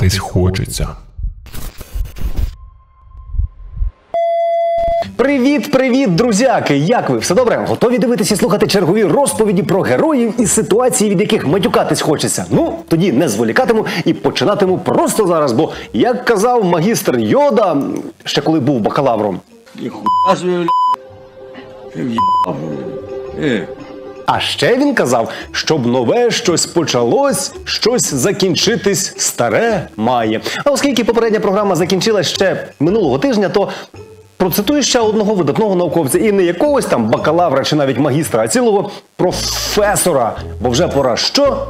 матюкатись хочеться. Привіт, друзяки! Як ви? Все добре? Готові дивитися і слухати чергові розповіді про героїв і ситуації, від яких матюкатись хочеться? Ну, тоді не зволікатиму і починатиму просто зараз, бо, як казав магістр Йода, ще коли був бакалавром. А ще він казав, щоб нове щось почалось, щось закінчитись старе має. А оскільки попередня програма закінчилась ще минулого тижня, то процитую ще одного видатного науковця. І не якогось там бакалавра чи навіть магістра, а цілого професора. Бо вже пора що?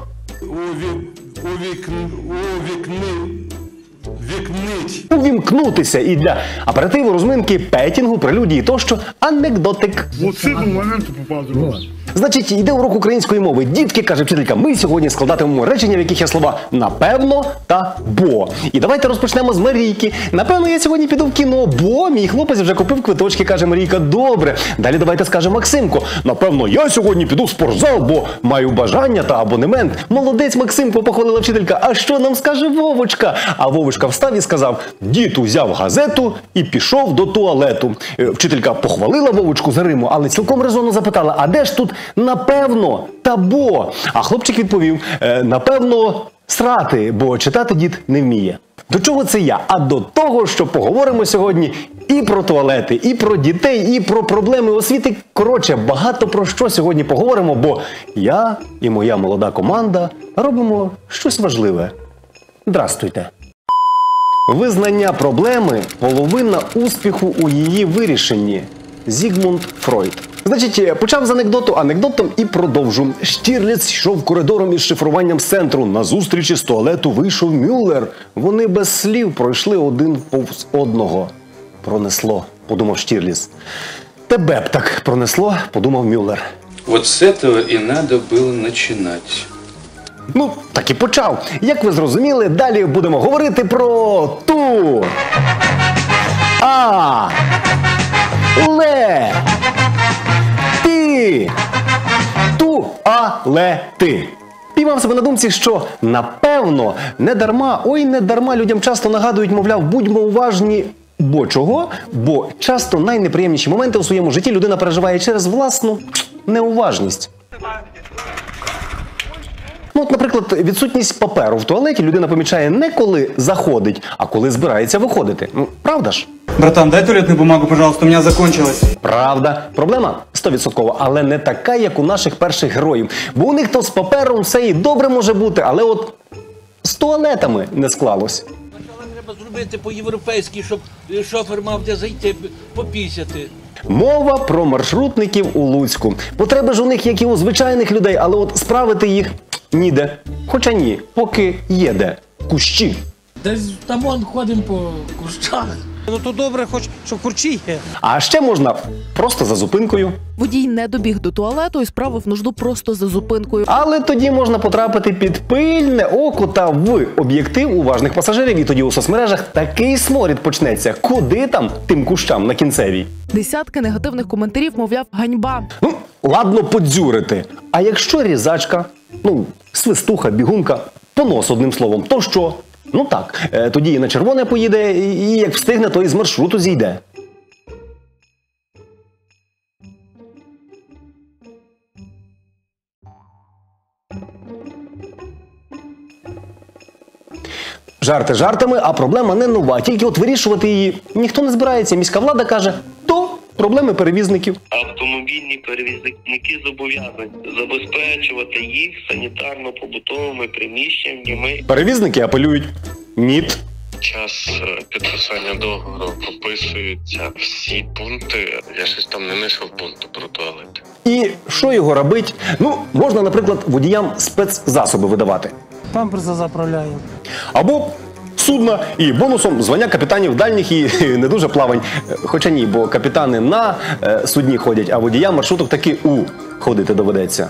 Увімкнутися. І для аперитиву, розминки, петінгу, прелюдії тощо анекдотик. Оце до моменту попав другого. Значить, йде урок української мови. Дітки, каже вчителька, ми сьогодні складатимемо речення, в яких є слова «напевно» та «бо». І давайте розпочнемо з Марійки. Напевно, я сьогодні піду в кіно, бо мій хлопець вже купив квиточки, каже Марійка. Добре. Далі давайте скаже Максимко. Напевно, я сьогодні піду в спортзал, бо маю бажання та абонемент. Молодець, Максимко, похвалила вчителька. А що нам скаже Вовочка? А Вовочка встав і сказав: дід узяв газету і пішов до туалету. Вчителька похвалила Вовочку за риму, але цілком резонно запитала: а де ж тут «напевно» та «бо»? А хлопчик відповів: напевно, срати, бо читати дід не вміє. До чого це я? А до того, що поговоримо сьогодні і про туалети, і про дітей, і про проблеми освіти. Коротше, багато про що сьогодні поговоримо, бо я і моя молода команда робимо щось важливе. Здрастуйте. Визнання проблеми – половина успіху у її вирішенні. Зігмунд Фройд. Значить, почав з анекдотом і продовжу. Штірліц йшов коридором із шифруванням з центру. На зустрічі з туалету вийшов Мюллер. Вони без слів пройшли один повз одного. Пронесло, подумав Штірліц. Тебе б так пронесло, подумав Мюллер. Вот с этого и надо было начинать. Ну, так і почав. Як ви зрозуміли, далі будемо говорити про ту, а, ле, ти, туалети. Піймав себе на думці, що напевно не дарма людям часто нагадують, мовляв, будьмо уважні. Бо чого? Бо часто найнеприємніші моменти у своєму житті людина переживає через власну неуважність. Ну, от, наприклад, відсутність паперу в туалеті людина помічає не коли заходить, а коли збирається виходити. Ну, правда ж? Братан, дай туалетную бумагу, пожалуйста, у меня закончилась. Правда. Проблема 100%, але не така, як у наших перших героїв. Бо у них то з папером все і добре може бути, але от з туалетами не склалось. Треба зробити по-європейськи, щоб шофер мав де зайти, попісяти. Мова про маршрутників у Луцьку. Потреби ж у них, як і у звичайних людей, але от справити їх ніде. Хоча ні, поки є де. Кущі. Десь там ходимо по кущах. Ну то добре, хоч щоб курчі є. А ще можна просто за зупинкою. Водій не добіг до туалету і справив нужду просто за зупинкою. Але тоді можна потрапити під пильне око та в об'єктив уважних пасажирів. І тоді у соцмережах такий сморід почнеться. Куди там тим кущам на кінцевій? Десятки негативних коментарів, мовляв, ганьба. Ну, ладно подзюрити. А якщо різачка, свистуха, бігунка, понос одним словом, то що? Ну так, тоді і на червоне поїде, і як встигне, то і з маршруту зійде. Жарти жартами, а проблема не нова. Тільки от вирішувати її ніхто не збирається. Міська влада каже, то проблеми перевізників. Автомобільні перевізники зобов'язані забезпечувати їх санітарно-побутовими приміщеннями. Перевізники апелюють. Ніт. Час підписання договору прописуються всі пункти. Я щось там не знайшов пункту про туалет. І що його робить? Ну, можна, наприклад, водіям спецзасоби видавати. Памперси заправляю. Або судна і бонусом звання капітанів дальніх і не дуже плавань. Хоча ні, бо капітани на судні ходять, а водіям маршруток таки ходити доведеться.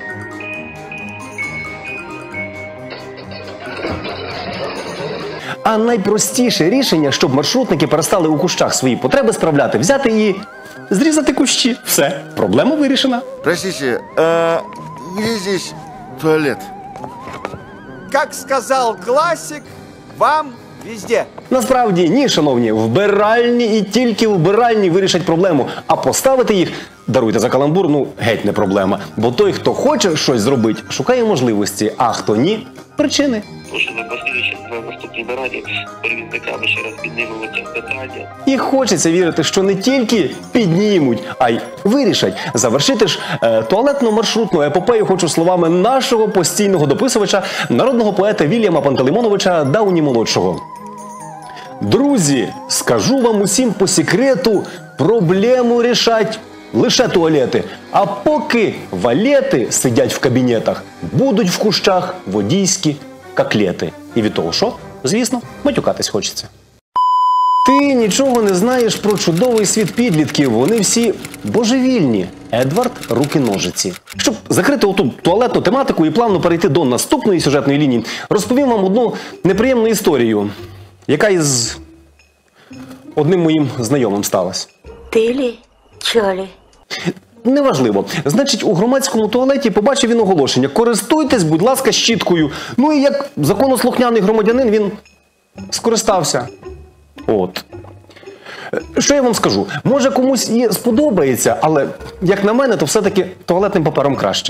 А найпростіше рішення, щоб маршрутники перестали у кущах свої потреби справляти, взяти і зрізати кущі. Все, проблема вирішена. Простите, где здесь туалет? Как сказал классик, вам везде. Насправді ні, шановні, вбиральні і тільки вбиральні вирішать проблему, а поставити їх, даруйте за каламбур, ну геть не проблема. Бо той, хто хоче щось зробити, шукає можливості, а хто ні – причини. Прошу на наступній нараді перевізниками ще раз піднімемо це питання. І хочеться вірити, що не тільки піднімуть, а й вирішать. Завершити ж туалетно-маршрутну епопею хочу словами нашого постійного дописувача, народного поета Вільяма Пантелеймоновича Дауні-молодшого. Друзі, скажу вам усім по секрету, проблему рішать лише туалети. А поки валети сидять в кабінетах, будуть в кущах водійські коклети. І від того що? Звісно, матюкатись хочеться. Ти нічого не знаєш про чудовий світ підлітків. Вони всі божевільні. Едвард Руки-ножиці. Щоб закрити оту туалетну тематику і плавно перейти до наступної сюжетної лінії, розповім вам одну неприємну історію, яка із одним моїм знайомим сталася. Ти лі? Чолі? Неважливо. Значить, у громадському туалеті побачив він оголошення: користуйтесь, будь ласка, щіткою. Ну і як законослухняний громадянин він скористався. От. Що я вам скажу? Може комусь і сподобається, але, як на мене, то все-таки туалетним папером краще.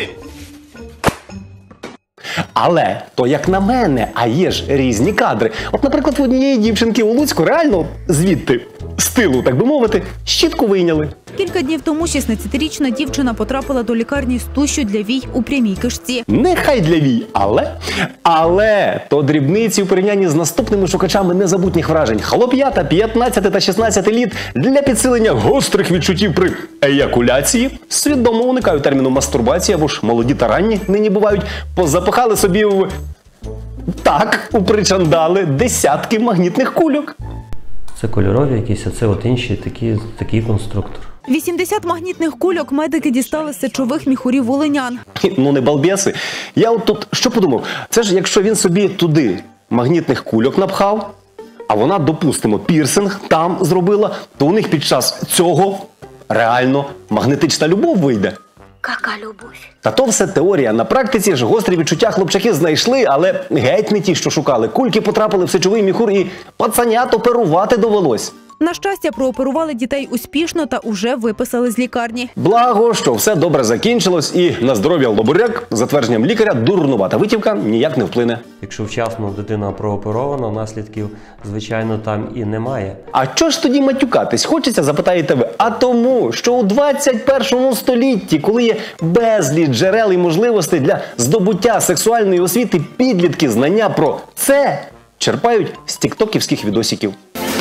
Але, то як на мене, а є ж різні кадри. От, наприклад, в однієї дівчинки у Луцьку реально звідти, з тилу, так би мовити, щітку вийняли. Кілька днів тому 16-річна дівчина потрапила до лікарні з тушю для вій у прямій кишці. Нехай для вій, але то дрібниці у порівнянні з наступними шукачами незабутніх вражень. Хлоп'ята 15 та 16 літ для підсилення гострих відчуттів при еякуляції свідомо уникають терміну мастурбація, або ж молоді та ранні нині бувають, позапихали собі у причандали десятки магнітних кульок. Це кольорові якісь, а це от інші такий конструктор. 80 магнітних кульок медики дістали з сечових міхурів волинян. Ну не балбеси. Я от тут що подумав? Це ж якщо він собі туди магнітних кульок напхав, а вона, допустимо, пірсинг там зробила, то у них під час цього реально магнетична любов вийде. Кака любов? Та то все теорія. На практиці ж гострі відчуття хлопчаки знайшли, але геть не ті, що шукали. Кульки потрапили в сечовий міхур і пацанят оперувати довелось. На щастя, прооперували дітей успішно та уже виписали з лікарні. Благо, що все добре закінчилось і на здоров'я лобуряк, за твердженням лікаря, дурнувата витівка ніяк не вплине. Якщо вчасно дитина прооперована, наслідків, звичайно, там і немає. А чого ж тоді матюкатись? Хочеться, запитаєте ви. А тому, що у 21 столітті, коли є безліч джерел і можливостей для здобуття сексуальної освіти, підлітки знання про це черпають з тіктоківських відосиків.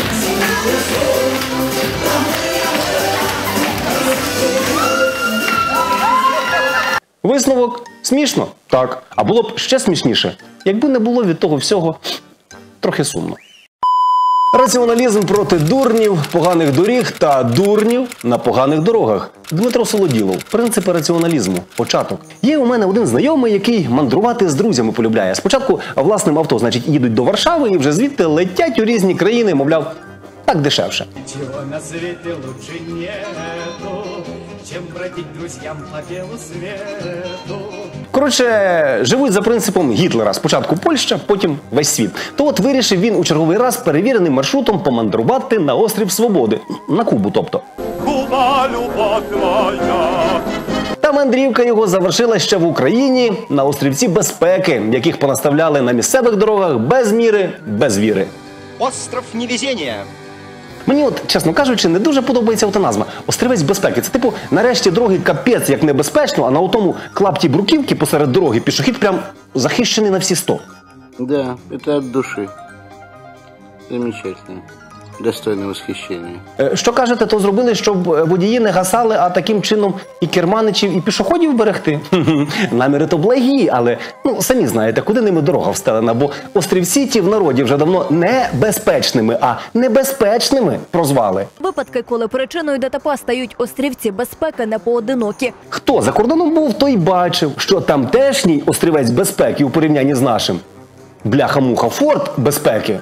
Висновок – смішно? Так. А було б ще смішніше, якби не було від того всього трохи сумно. Раціоналізм проти дурнів, поганих доріг та дурнів на поганих дорогах. Дмитро Солоділов. Принципи раціоналізму. Початок. Є у мене один знайомий, який мандрувати з друзями полюбляє. Спочатку власним авто, значить, їдуть до Варшави і вже звідти летять у різні країни, мовляв, так дешевше. Чего на свете лучше нету, чем бродить друзьям по белу свету. Коротше, живуть за принципом Гітлера. Спочатку Польща, потім весь світ. То от вирішив він у черговий раз перевіреним маршрутом помандрувати на острів Свободи. На Кубу, тобто. Куба, любов твоя. Та мандрівка його завершилась ще в Україні, на острівці Безпеки, яких понаставляли на місцевих дорогах без міри, без віри. Остров невезения. Мені от, чесно кажучи, не дуже подобається ота назва. Острівець безпеки. Це типу, нарешті дороги капець як небезпечно, а на отому клапті бруківки посеред дороги пішохід прям захищений на всі 100. Да, это от души. Замечательно. Достойне восхищення. Що кажете, то зробили, щоб водії не гасали, а таким чином і керманичів, і пішоходів берегти? Наміри то благі, але, самі знаєте, куди ними дорога встелена, бо острівці ті в народі вже давно не безпечними, а небезпечними прозвали. Випадки, коли причиною ДТП стають острівці безпеки, не поодинокі. Хто за кордоном був, той бачив, що тамтешній острівець безпеки у порівнянні з нашим бляха-муха форт безпеки.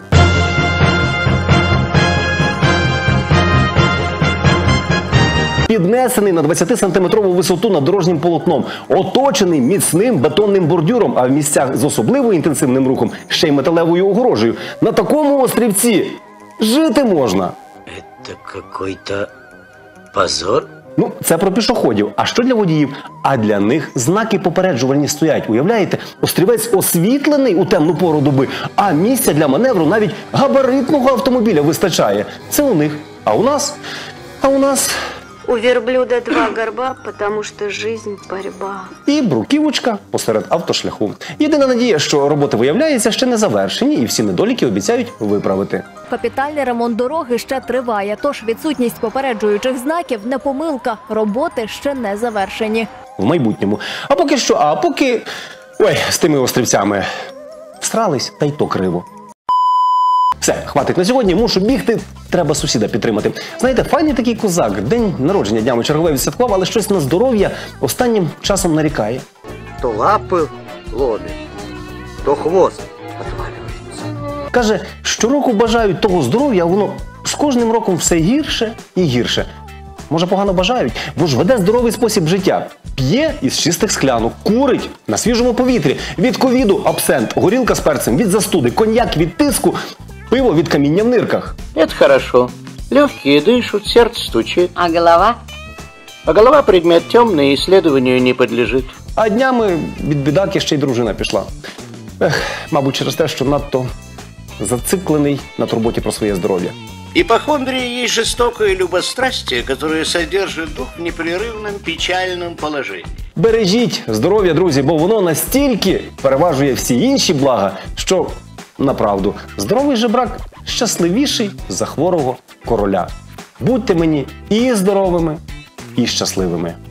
піднесений на 20-сантиметрову висоту над дорожнім полотном, оточений міцним бетонним бордюром, а в місцях з особливо інтенсивним рухом ще й металевою огорожею. На такому острівці жити можна. Це какой-то позор? Ну, це про пішоходів. А що для водіїв? А для них знаки попереджувальні стоять. Уявляєте? Острівець освітлений у темну пору доби, а місця для маневру навіть габаритного автомобіля вистачає. Це у них. А у нас? А у нас... У верблюда два горба, потому что жизнь – борьба. І бруківочка посеред автошляху. Єдина надія, що роботи, виявляється, ще не завершені і всі недоліки обіцяють виправити. Капітальний ремонт дороги ще триває, тож відсутність попереджуючих знаків – не помилка. Роботи ще не завершені. В майбутньому. А поки що? А поки... Ой, з тими острівцями. Всрались, та й то криво. Все, хватить на сьогодні, мушу бігти, треба сусіда підтримати. Знаєте, файний такий козак, день народження днями чергове відсвяткував, але щось на здоров'я останнім часом нарікає. То лапи ломить, то хвост отваливается. Каже, щороку бажають того здоров'я, а воно з кожним роком все гірше і гірше. Може, погано бажають, бо ж веде здоровий спосіб життя. П'є із чистих склянок, курить на свіжому повітрі. Від ковіду – абсент, горілка з перцем, від застуди, коньяк від тиску, пиво від каміння в нирках. Это хорошо. Легкие дышат, сердце стучит. А голова? А голова предмет темный, исследованию не подлежит. А днями від бідаки ще й дружина пішла. Мабуть, через те, що надто зациклений на турботі про своє здоров'я. Ипохондрия есть жестокое любострастие, которое содержит дух в непрерывном печальном положении. Бережіть здоров'я, друзі, бо воно настільки переважує всі інші блага, що, направду, здоровий жебрак щасливіший за хворого короля. Будьте мені і здоровими, і щасливими.